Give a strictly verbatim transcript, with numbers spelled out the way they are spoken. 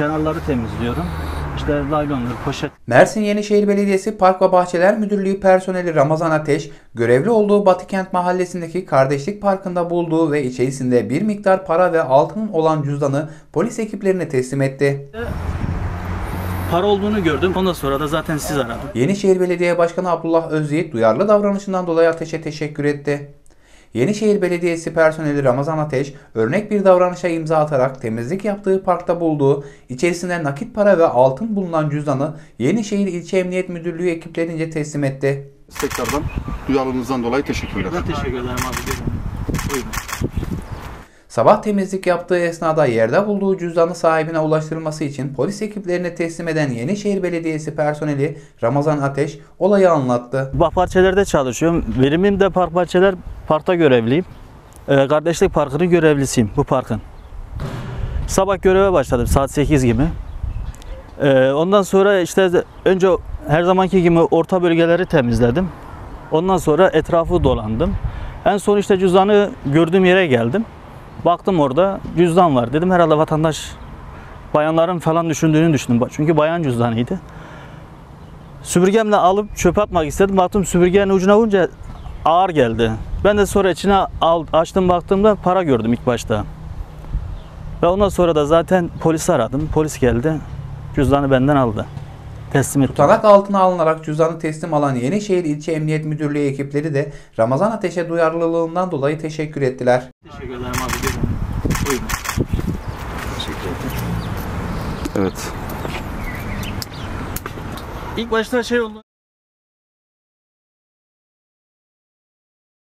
kenarları temizliyorum. İşte laylondur, poşet. Mersin Yenişehir Belediyesi Park ve Bahçeler Müdürlüğü personeli Ramazan Ateş, görevli olduğu Batıkent Mahallesi'ndeki Kardeşlik Parkı'nda bulduğu ve içerisinde bir miktar para ve altın olan cüzdanı polis ekiplerine teslim etti. Para olduğunu gördüm. Ondan sonra da zaten siz aradın. Yenişehir Belediye Başkanı Abdullah Özyiğit duyarlı davranışından dolayı Ateş'e teşekkür etti. Yenişehir Belediyesi personeli Ramazan Ateş, örnek bir davranışa imza atarak temizlik yaptığı parkta bulduğu, içerisinde nakit para ve altın bulunan cüzdanı Yenişehir İlçe Emniyet Müdürlüğü ekiplerince teslim etti. Tekrardan duyarlılığınızdan dolayı teşekkürler. Ben teşekkür ederim abi. Buyurun. Sabah temizlik yaptığı esnada yerde bulduğu cüzdanı sahibine ulaştırılması için polis ekiplerine teslim eden Yenişehir Belediyesi personeli Ramazan Ateş olayı anlattı. Park bahçelerde çalışıyorum. Verimim de park bahçeler parkta görevliyim. Ee, Kardeşlik Parkı'nın görevlisiyim bu parkın. Sabah göreve başladım saat sekiz gibi. Ee, ondan sonra işte önce her zamanki gibi orta bölgeleri temizledim. Ondan sonra etrafı dolandım. En son işte cüzdanı gördüğüm yere geldim. Baktım orada cüzdan var. Dedim herhalde vatandaş bayanların falan düşündüğünü düşündüm. Çünkü bayan cüzdanıydı. Süpürgemle alıp çöpe atmak istedim. Baktım süpürgenin ucuna vurunca ağır geldi. Ben de sonra içine al, açtım baktığımda para gördüm ilk başta. Ve ondan sonra da zaten polisi aradım. Polis geldi. Cüzdanı benden aldı. Teslim etti. Tutanak altına alınarak cüzdanı teslim alan Yenişehir İlçe Emniyet Müdürlüğü ekipleri de Ramazan Ateş'e duyarlılığından dolayı teşekkür ettiler. Teşekkür ederim abi. Buyurun. Teşekkür ederim. Evet. İlk başta şey oldu.